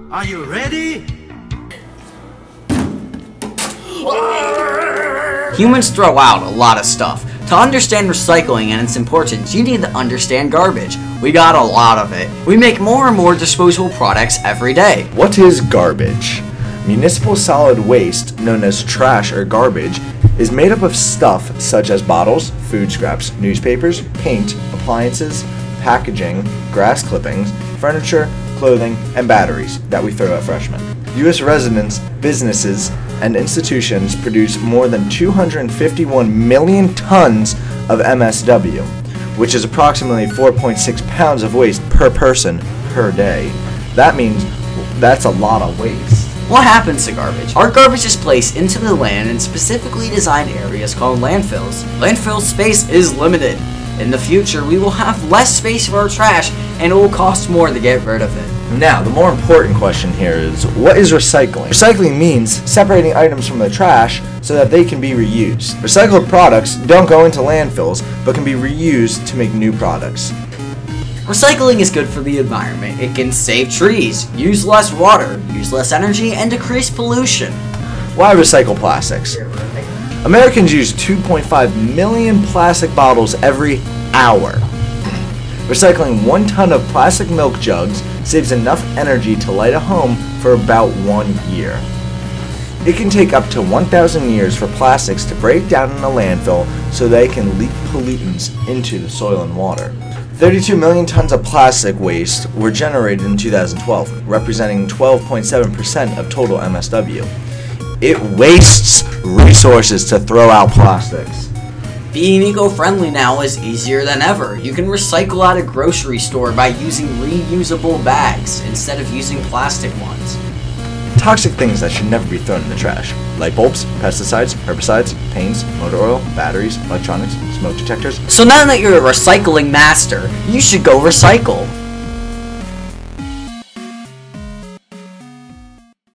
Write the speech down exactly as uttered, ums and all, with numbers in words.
Are you ready? Humans throw out a lot of stuff. To understand recycling and its importance, you need to understand garbage. We got a lot of it. We make more and more disposable products every day. What is garbage? Municipal solid waste, known as trash or garbage, is made up of stuff such as bottles, food scraps, newspapers, paint, appliances, packaging, grass clippings, furniture, clothing, and batteries that we throw at freshmen. U S residents, businesses, and institutions produce more than two hundred fifty-one million tons of M S W, which is approximately four point six pounds of waste per person per day. That means that's a lot of waste. What happens to garbage? Our garbage is placed into the land in specifically designed areas called landfills. Landfill space is limited. In the future, we will have less space for our trash, and it will cost more to get rid of it. Now, the more important question here is, what is recycling? Recycling means separating items from the trash so that they can be reused. Recycled products don't go into landfills, but can be reused to make new products. Recycling is good for the environment. It can save trees, use less water, use less energy, and decrease pollution. Why recycle plastics? Americans use two point five million plastic bottles every hour. Recycling one ton of plastic milk jugs saves enough energy to light a home for about one year. It can take up to one thousand years for plastics to break down in a landfill so they can leak pollutants into the soil and water. thirty-two million tons of plastic waste were generated in two thousand twelve, representing twelve point seven percent of total M S W. It wastes resources to throw out plastics. Being eco-friendly now is easier than ever. You can recycle at a grocery store by using reusable bags instead of using plastic ones. Toxic things that should never be thrown in the trash. Light bulbs, pesticides, herbicides, paints, motor oil, batteries, electronics, smoke detectors. So now that you're a recycling master, you should go recycle.